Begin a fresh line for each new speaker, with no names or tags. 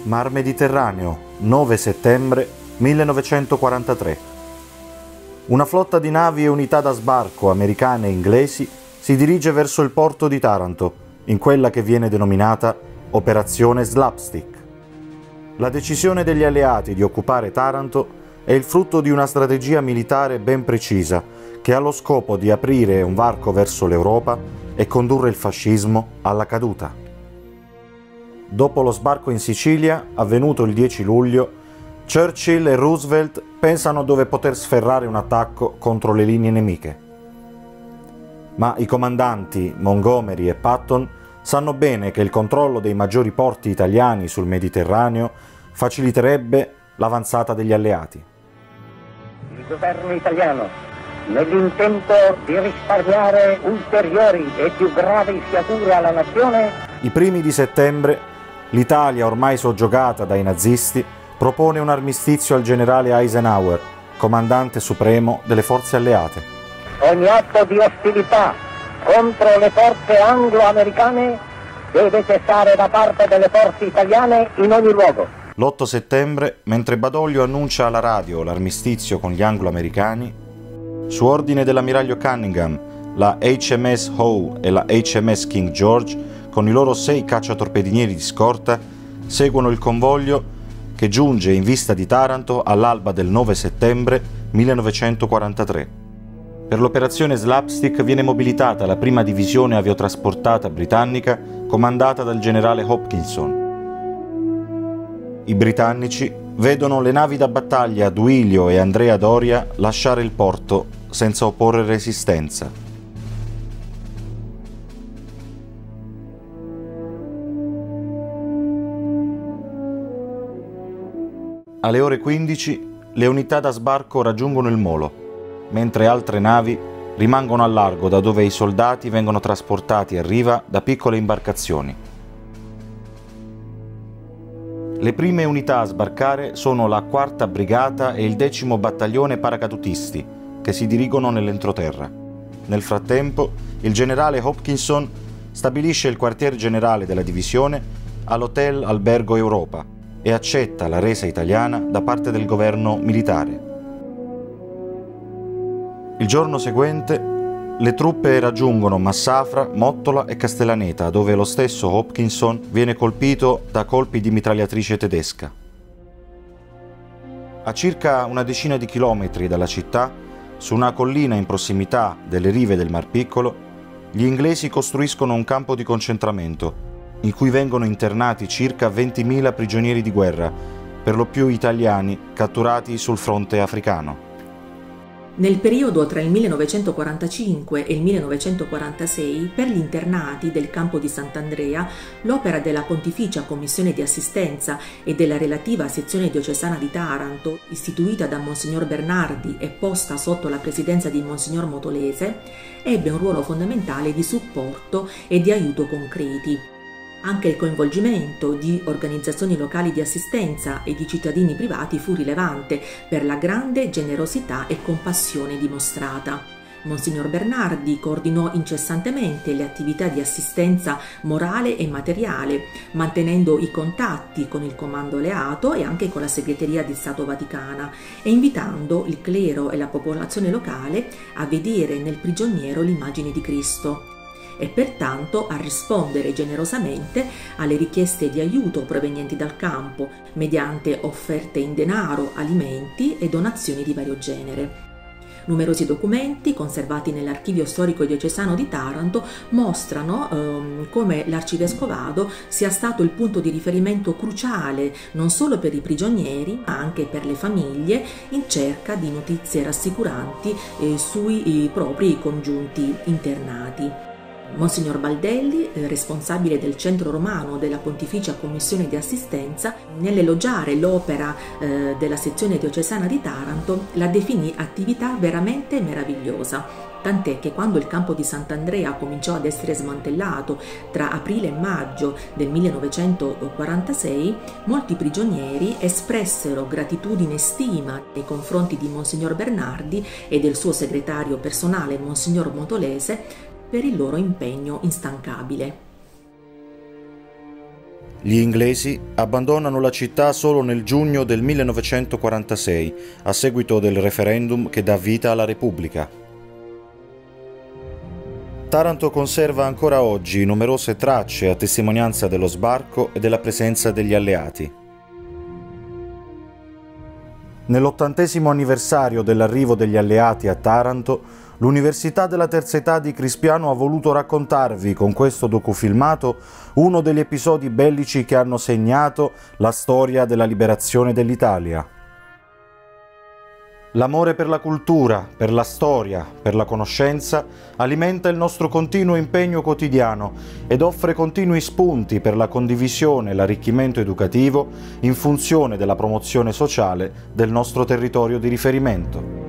Mar Mediterraneo, 9 settembre 1943. Una flotta di navi e unità da sbarco americane e inglesi si dirige verso il porto di Taranto, in quella che viene denominata Operazione Slapstick. La decisione degli alleati di occupare Taranto è il frutto di una strategia militare ben precisa che ha lo scopo di aprire un varco verso l'Europa e condurre il fascismo alla caduta. Dopo lo sbarco in Sicilia, avvenuto il 10 luglio, Churchill e Roosevelt pensano dove poter sferrare un attacco contro le linee nemiche. Ma i comandanti Montgomery e Patton sanno bene che il controllo dei maggiori porti italiani sul Mediterraneo faciliterebbe l'avanzata degli alleati.
Il governo italiano, nell'intento di risparmiare ulteriori e più gravi sciagure alla nazione,
I primi di settembre, l'Italia, ormai soggiogata dai nazisti, propone un armistizio al generale Eisenhower, comandante supremo delle forze alleate.
ogni atto di ostilità contro le forze anglo-americane deve cessare da parte delle forze italiane in ogni luogo.
L'8 settembre, mentre Badoglio annuncia alla radio l'armistizio con gli anglo-americani, su ordine dell'ammiraglio Cunningham, la HMS Howe e la HMS King George, con i loro 6 cacciatorpedinieri di scorta, seguono il convoglio che giunge in vista di Taranto all'alba del 9 settembre 1943. Per l'operazione Slapstick viene mobilitata la prima divisione aviotrasportata britannica comandata dal generale Hopkinson. I britannici vedono le navi da battaglia Duilio e Andrea Doria lasciare il porto senza opporre resistenza. Alle ore 15 le unità da sbarco raggiungono il molo, mentre altre navi rimangono al largo da dove i soldati vengono trasportati a riva da piccole imbarcazioni. Le prime unità a sbarcare sono la 4ª Brigata e il 10° Battaglione Paracadutisti, che si dirigono nell'entroterra. Nel frattempo, il generale Hopkinson stabilisce il quartier generale della divisione all'Hotel Albergo Europa e accetta la resa italiana da parte del governo militare. Il giorno seguente le truppe raggiungono Massafra, Mottola e Castellaneta, dove lo stesso Hopkinson viene colpito da colpi di mitragliatrice tedesca. A circa una decina di chilometri dalla città, su una collina in prossimità delle rive del Mar Piccolo, gli inglesi costruiscono un campo di concentramento in cui vengono internati circa 20.000 prigionieri di guerra, per lo più italiani catturati sul fronte africano.
Nel periodo tra il 1945 e il 1946, per gli internati del campo di Sant'Andrea, l'opera della Pontificia Commissione di Assistenza e della relativa sezione diocesana di Taranto, istituita da Monsignor Bernardi e posta sotto la presidenza di Monsignor Motolese, ebbe un ruolo fondamentale di supporto e di aiuto concreti. Anche il coinvolgimento di organizzazioni locali di assistenza e di cittadini privati fu rilevante per la grande generosità e compassione dimostrata. Monsignor Bernardi coordinò incessantemente le attività di assistenza morale e materiale, mantenendo i contatti con il comando alleato e anche con la segreteria di Stato Vaticana e invitando il clero e la popolazione locale a vedere nel prigioniero l'immagine di Cristo e pertanto a rispondere generosamente alle richieste di aiuto provenienti dal campo mediante offerte in denaro, alimenti e donazioni di vario genere. Numerosi documenti conservati nell'Archivio Storico Diocesano di Taranto mostrano come l'Arcivescovado sia stato il punto di riferimento cruciale non solo per i prigionieri ma anche per le famiglie in cerca di notizie rassicuranti sui propri congiunti internati. Monsignor Baldelli, responsabile del centro romano della Pontificia Commissione di Assistenza, nell'elogiare l'opera della sezione diocesana di Taranto, la definì attività veramente meravigliosa, tant'è che quando il campo di Sant'Andrea cominciò ad essere smantellato tra aprile e maggio del 1946, molti prigionieri espressero gratitudine e stima nei confronti di Monsignor Bernardi e del suo segretario personale Monsignor Motolese per il loro impegno instancabile.
Gli inglesi abbandonano la città solo nel giugno del 1946, a seguito del referendum che dà vita alla Repubblica. Taranto conserva ancora oggi numerose tracce a testimonianza dello sbarco e della presenza degli alleati. Nell'80° anniversario dell'arrivo degli alleati a Taranto, l'Università della Terza Età di Crispiano ha voluto raccontarvi con questo docufilmato uno degli episodi bellici che hanno segnato la storia della liberazione dell'Italia. L'amore per la cultura, per la storia, per la conoscenza alimenta il nostro continuo impegno quotidiano ed offre continui spunti per la condivisione e l'arricchimento educativo in funzione della promozione sociale del nostro territorio di riferimento.